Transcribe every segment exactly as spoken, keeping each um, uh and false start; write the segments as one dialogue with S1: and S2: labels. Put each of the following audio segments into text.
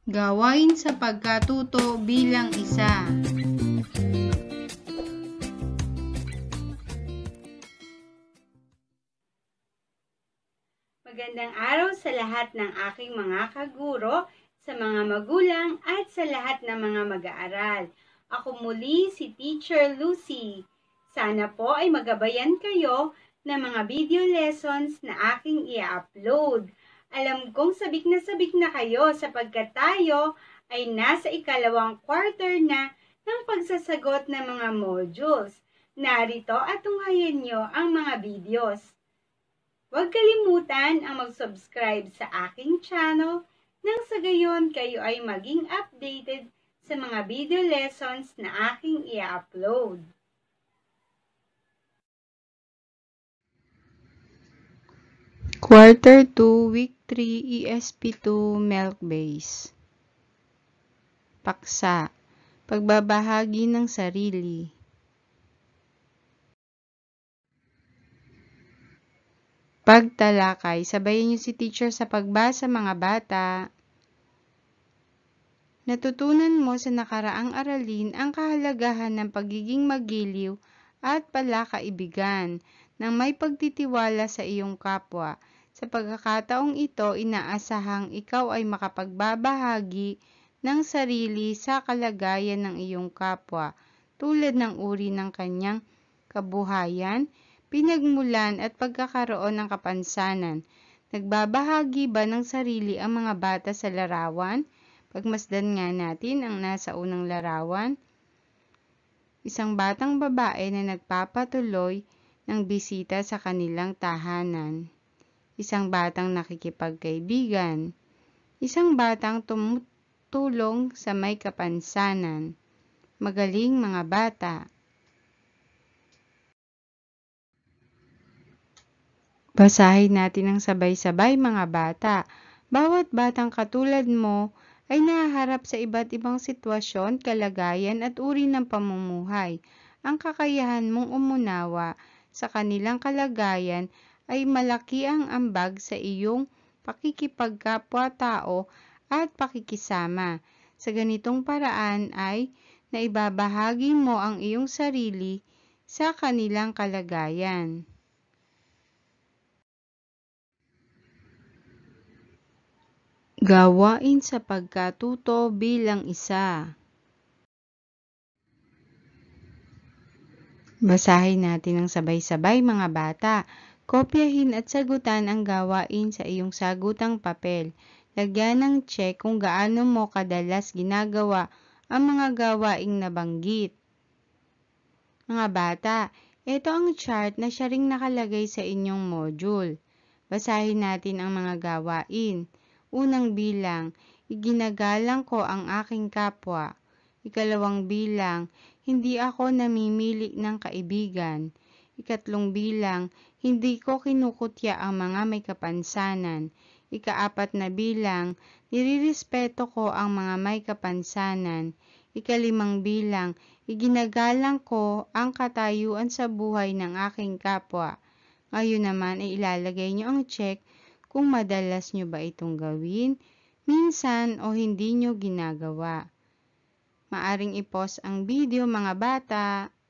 S1: Gawain sa pagkatuto bilang isa.
S2: Magandang araw sa lahat ng aking mga kaguro, sa mga magulang at sa lahat ng mga mag-aaral. Ako muli si Teacher Lucy. Sana po ay magabayan kayo ng mga video lessons na aking i-upload. Alam kong sabik na sabik na kayo sapagkat tayo ay nasa ikalawang quarter na ng pagsasagot ng mga modules. Narito at tunghayan nyo ang mga videos. Huwag kalimutan ang mag-subscribe sa aking channel nang sa gayon kayo ay maging updated sa mga video lessons na aking i-upload.
S1: Quarter two, Week three, E S P two, M E L C Base. Paksa. Pagbabahagi ng sarili. Pagtalakay. Sabayan niyo si teacher sa pagbasa, mga bata. Natutunan mo sa nakaraang aralin ang kahalagahan ng pagiging magiliw at palakaibigan nang may pagtitiwala sa iyong kapwa. Sa pagkakataong ito, inaasahang ikaw ay makapagbabahagi ng sarili sa kalagayan ng iyong kapwa, tulad ng uri ng kanyang kabuhayan, pinagmulan at pagkakaroon ng kapansanan. Nagbabahagi ba ng sarili ang mga bata sa larawan? Pagmasdan nga natin ang nasa unang larawan. Isang batang babae na nagpapatuloy ng bisita sa kanilang tahanan. Isang batang nakikipagkaibigan. Isang batang tumutulong sa may kapansanan. Magaling, mga bata. Basahin natin ang sabay-sabay, mga bata. Bawat batang katulad mo ay nahaharap sa iba't ibang sitwasyon, kalagayan at uri ng pamumuhay. Ang kakayahan mong umunawa sa kanilang kalagayan ay malaki ang ambag sa iyong pakikipagkapwa-tao at pakikisama. Sa ganitong paraan ay naibabahagi mo ang iyong sarili sa kanilang kalagayan. Gawain sa pagkatuto bilang isa. Basahin natin ang sabay-sabay, mga bata. Kopyahin at sagutan ang gawain sa iyong sagutang papel. Lagyan ng check kung gaano mo kadalas ginagawa ang mga gawaing nabanggit. Mga bata, ito ang chart na siya ring nakalagay sa inyong module. Basahin natin ang mga gawain. Unang bilang, iginagalang ko ang aking kapwa. Ikalawang bilang, hindi ako namimili ng kaibigan. Ikatlong bilang, hindi ko kinukutya ang mga may kapansanan. Ikaapat na bilang, nirirespeto ko ang mga may kapansanan. Ikalimang bilang, iginagalang ko ang katayuan sa buhay ng aking kapwa. Ngayon naman ay ilalagay niyo ang check kung madalas nyo ba itong gawin, minsan o hindi nyo ginagawa. Maaring i-pause ang video, mga bata.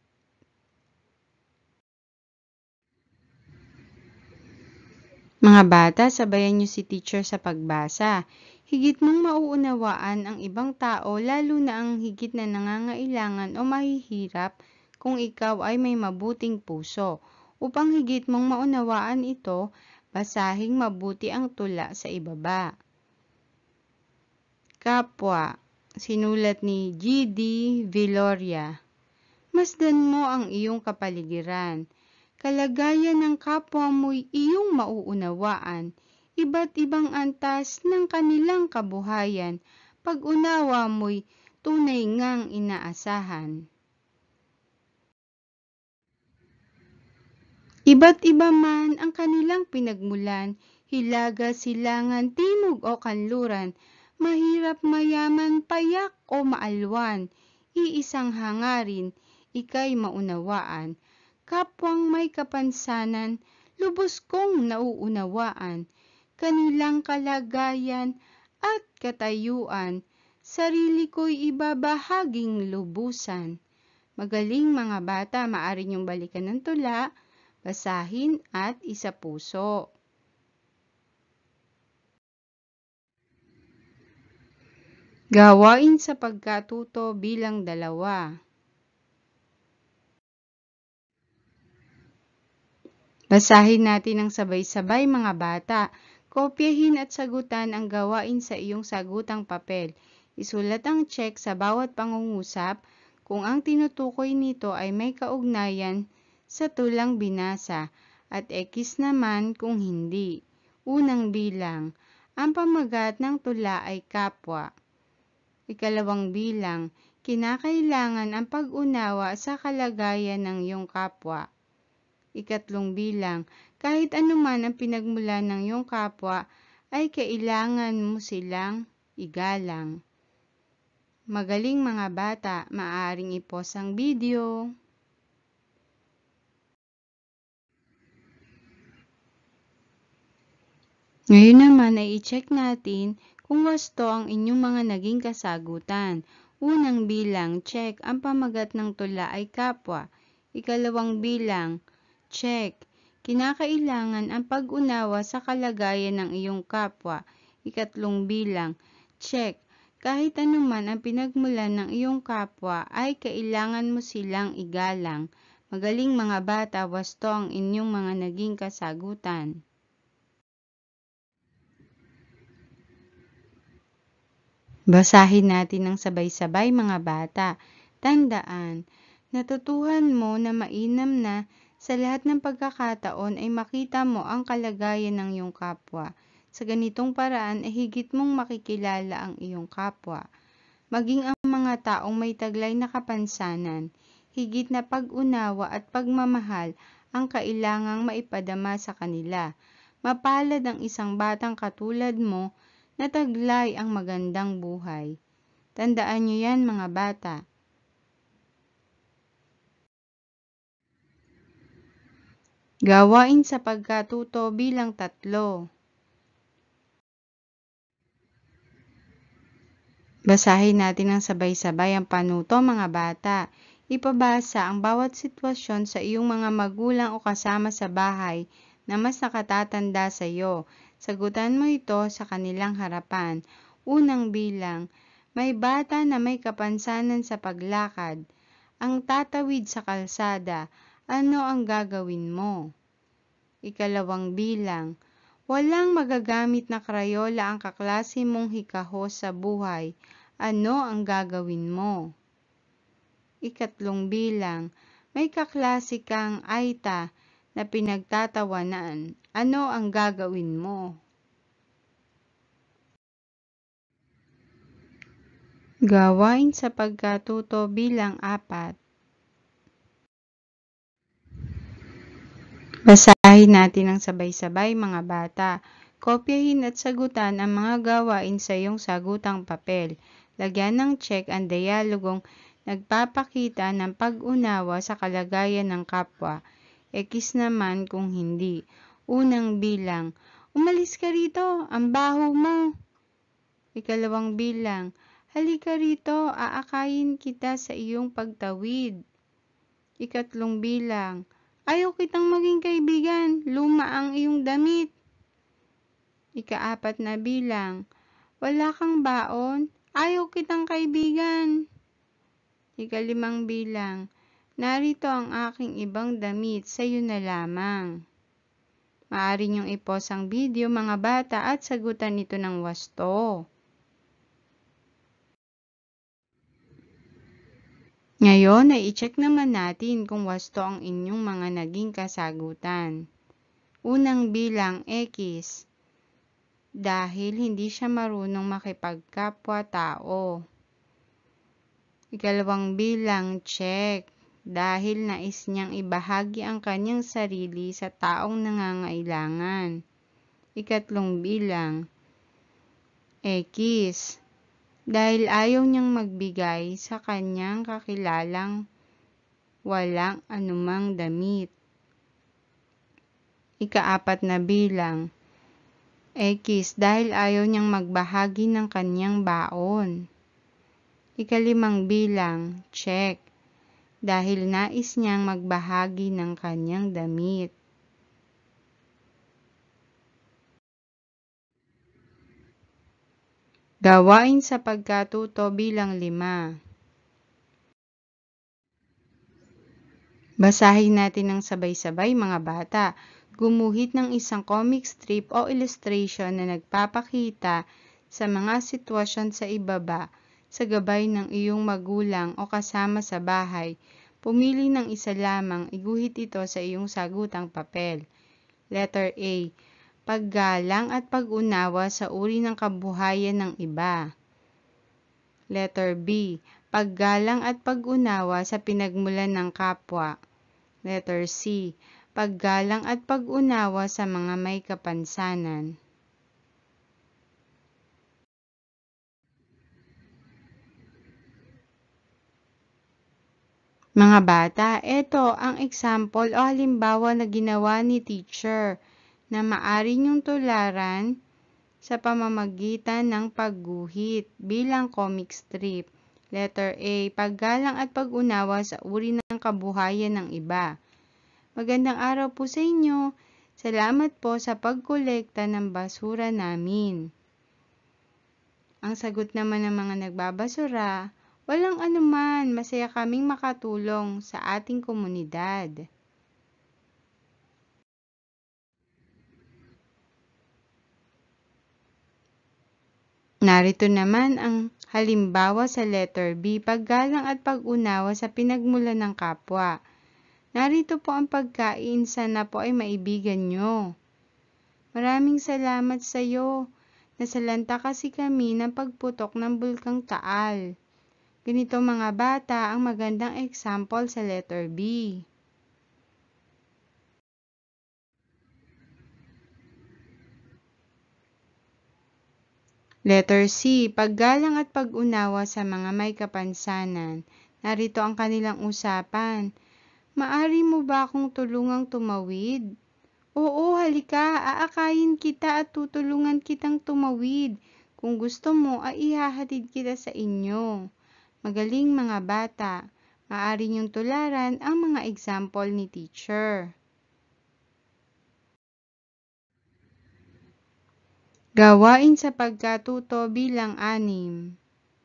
S1: Mga bata, sabayan nyo si teacher sa pagbasa. Higit mong mauunawaan ang ibang tao, lalo na ang higit na nangangailangan o mahihirap kung ikaw ay may mabuting puso. Upang higit mong maunawaan ito, basahing mabuti ang tula sa ibaba. Kapwa, sinulat ni G D Villoria. Masdan mo ang iyong kapaligiran. Kalagayan ng kapwa mo'y iyong mauunawaan. Iba't ibang antas ng kanilang kabuhayan. Pag-unawa mo'y tunay ngang inaasahan. Iba't iba man ang kanilang pinagmulan, hilaga, silangan, timog o kanluran, mahirap, mayaman, payak o maalwan, iisang hangarin, ika'y maunawaan. Kapwang may kapansanan, lubos kong nauunawaan, kanilang kalagayan at katayuan, sarili ko'y ibabahaging lubusan. Magaling mga bata, maaari niyong balikan ng tula, basahin at isapuso. Gawain sa pagkatuto bilang dalawa. Basahin natin ng sabay-sabay mga bata. Kopyahin at sagutan ang gawain sa iyong sagutang papel. Isulat ang check sa bawat pangungusap kung ang tinutukoy nito ay may kaugnayan sa tulang binasa at X naman kung hindi. Unang bilang, ang pamagat ng tula ay kapwa. Ikalawang bilang, kinakailangan ang pag-unawa sa kalagayan ng iyong kapwa. Ikatlong bilang, kahit anuman ang pinagmulan ng iyong kapwa, ay kailangan mo silang igalang. Magaling mga bata, maaaring i-pause ang video. Ngayon naman ay i-check natin kung wasto ang inyong mga naging kasagutan. Unang bilang, check, ang pamagat ng tula ay kapwa. Ikalawang bilang, check, kinakailangan ang pag-unawa sa kalagayan ng iyong kapwa. Ikatlong bilang, check, kahit anuman ang pinagmulan ng iyong kapwa ay kailangan mo silang igalang. Magaling mga bata, wasto ang inyong mga naging kasagutan. Basahin natin ng sabay-sabay mga bata. Tandaan, natutuhan mo na mainam na sa lahat ng pagkakataon ay makita mo ang kalagayan ng iyong kapwa. Sa ganitong paraan ay higit mong makikilala ang iyong kapwa. Maging ang mga taong may taglay na kapansanan, higit na pag-unawa at pagmamahal ang kailangang maipadama sa kanila. Mapalad ang isang batang katulad mo na taglay ang magandang buhay. Tandaan niyo yan mga bata. Gawain sa pagkatuto bilang tatlo. Basahin natin ng sabay-sabay ang panuto mga bata. Ipabasa ang bawat sitwasyon sa iyong mga magulang o kasama sa bahay na mas nakatatanda sa iyo. Sagutan mo ito sa kanilang harapan. Unang bilang, may bata na may kapansanan sa paglakad. Ang tatawid sa kalsada, ano ang gagawin mo? Ikalawang bilang, walang magagamit na krayola ang kaklase mong hikahos sa buhay. Ano ang gagawin mo? Ikatlong bilang, may kaklase kang Aita na pinagtatawanan. Ano ang gagawin mo? Gawain sa pagkatuto bilang apat. Basahin natin ang sabay-sabay mga bata. Kopyahin at sagutan ang mga gawain sa iyong sagutang papel. Lagyan ng check ang dialogong nagpapakita ng pag-unawa sa kalagayan ng kapwa. X naman kung hindi. Unang bilang, umalis ka rito, ang baho mo. Ikalawang bilang, halika rito, aakayin kita sa iyong pagtawid. Ikatlong bilang, ayaw kitang maging kaibigan, luma ang iyong damit. Ikaapat na bilang, wala kang baon, ayaw kitang kaibigan. Ikalimang bilang, narito ang aking ibang damit, sa'yo na lamang. Maaari niyong i-pause ang video mga bata at sagutan ito ng wasto. Ngayon ay i-check naman natin kung wasto ang inyong mga naging kasagutan. Unang bilang X, dahil hindi siya marunong makipagkapwa-tao. Ikalawang bilang check, dahil nais niyang ibahagi ang kanyang sarili sa taong nangangailangan. Ikatlong bilang X, dahil ayaw niyang magbigay sa kanyang kakilalang walang anumang damit. Ikaapat na bilang, X dahil ayaw niyang magbahagi ng kanyang baon. Ikalimang bilang, check, dahil nais niyang magbahagi ng kanyang damit. Gawain sa pagkatuto bilang lima. Basahin natin ng sabay-sabay mga bata. Gumuhit ng isang comic strip o illustration na nagpapakita sa mga sitwasyon sa ibaba sa gabay ng iyong magulang o kasama sa bahay. Pumili ng isa lamang, iguhit ito sa iyong sagutang papel. Letter A. Paggalang at pag-unawa sa uri ng kabuhayan ng iba. Letter B. Paggalang at pag-unawa sa pinagmulan ng kapwa. Letter C. Paggalang at pag-unawa sa mga may kapansanan. Mga bata, ito ang example o halimbawa na ginawa ni teacher na maaari niyong tularan sa pamamagitan ng pagguhit bilang comic strip. Letter A. Paggalang at pag-unawa sa uri ng kabuhayan ng iba. Magandang araw po sa inyo. Salamat po sa pagkolekta ng basura namin. Ang sagot naman ng mga nagbabasura, walang anuman, masaya kaming makatulong sa ating komunidad. Narito naman ang halimbawa sa letter B, paggalang at pag-unawa sa pinagmulan ng kapwa. Narito po ang pagkain, sana po ay maibigan nyo. Maraming salamat sa iyo. Nasalanta kasi kami ng pagputok ng bulkang Taal. Ganito mga bata ang magandang example sa letter B. Letter C. Paggalang at pag-unawa sa mga may kapansanan. Narito ang kanilang usapan. Maari mo ba akong tulungang tumawid? Oo, halika, aakayin kita at tutulungan kitang tumawid. Kung gusto mo, ay ihahatid kita sa inyo. Magaling mga bata, maaari niyong tularan ang mga example ni teacher. Gawain sa pagkatuto bilang anim.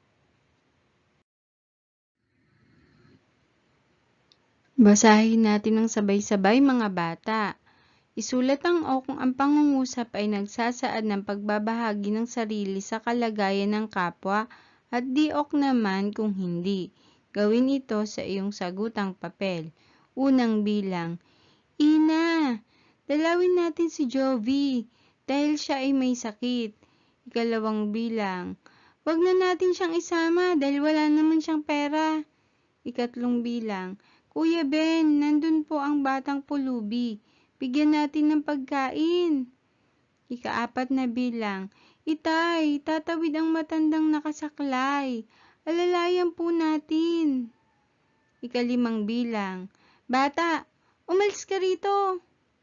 S1: Basahin natin ng sabay-sabay mga bata. Isulat ang O kung ang pangungusap ay nagsasaad ng pagbabahagi ng sarili sa kalagayan ng kapwa at di ok naman kung hindi. Gawin ito sa iyong sagutang papel. Unang bilang, Ina, dalawin natin si Jovi dahil siya ay may sakit. Ikalawang bilang, wag na natin siyang isama dahil wala naman siyang pera. Ikatlong bilang, Kuya Ben, nandun po ang batang pulubi. Bigyan natin ng pagkain. Ikaapat na bilang, Itay, tatawid ang matandang nakasaklay. Alalayan po natin. Ikalimang bilang, Bata, umalis ka rito.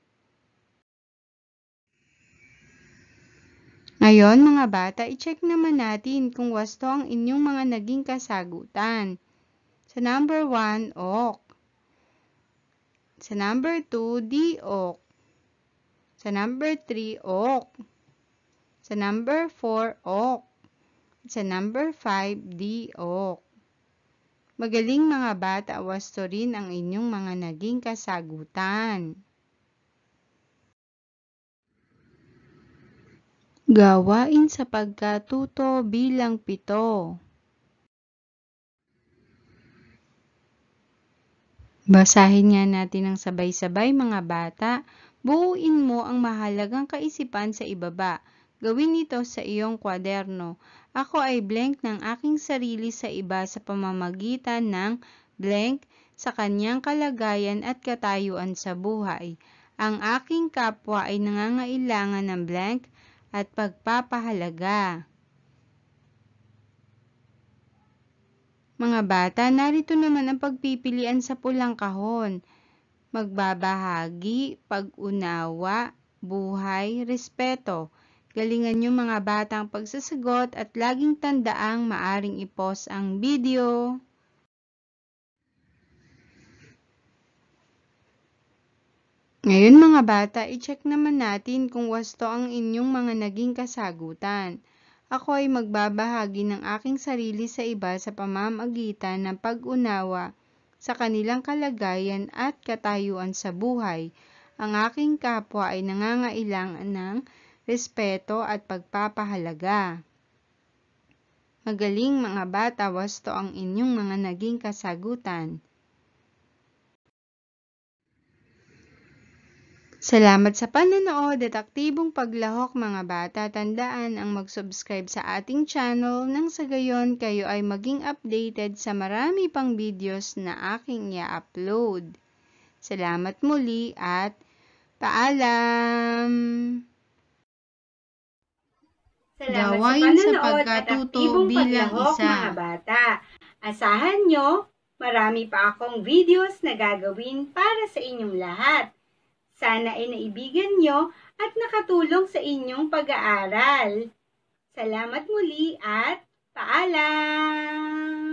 S1: Ngayon mga bata, i-check naman natin kung wasto ang inyong mga naging kasagutan. Sa number one, ok. Sa number two, di ok. Sa number three, ok. Sa number four, ok. Sa number five, di ok. Magaling mga bata, wasto rin ang inyong mga naging kasagutan. Gawain sa pagkatuto bilang pito. Basahin nga natin ng sabay-sabay mga bata. Buuin mo ang mahalagang kaisipan sa ibaba. Gawin ito sa iyong kwaderno. Ako ay blank ng aking sarili sa iba sa pamamagitan ng blank sa kanyang kalagayan at katayuan sa buhay. Ang aking kapwa ay nangangailangan ng blank at pagpapahalaga. Mga bata, narito naman ang pagpipilian sa pulang kahon. Magbabahagi, pag-unawa, buhay, respeto. Galingan niyo mga batang pagsasagot at laging tandaang maaring i-pause ang video. Ngayon mga bata, i-check naman natin kung wasto ang inyong mga naging kasagutan. Ako ay magbabahagi ng aking sarili sa iba sa pamamagitan ng pag-unawa sa kanilang kalagayan at katayuan sa buhay. Ang aking kapwa ay nangangailangan ng respeto at pagpapahalaga. Magaling mga bata, wasto ang inyong mga naging kasagutan. Salamat sa panonood at aktibong paglahok mga bata. Tandaan ang mag-subscribe sa ating channel nang sa gayon kayo ay maging updated sa marami pang videos na aking i-upload. Salamat muli at paalam!
S2: Salamat
S1: Gawain
S2: sa
S1: sa
S2: panonood at
S1: pagkatuto
S2: aktibong
S1: bilang
S2: paglahok
S1: isa.
S2: mga bata. Asahan nyo, marami pa akong videos na gagawin para sa inyong lahat. Sana ay naibigan nyo at nakatulong sa inyong pag-aaral. Salamat muli at paalam!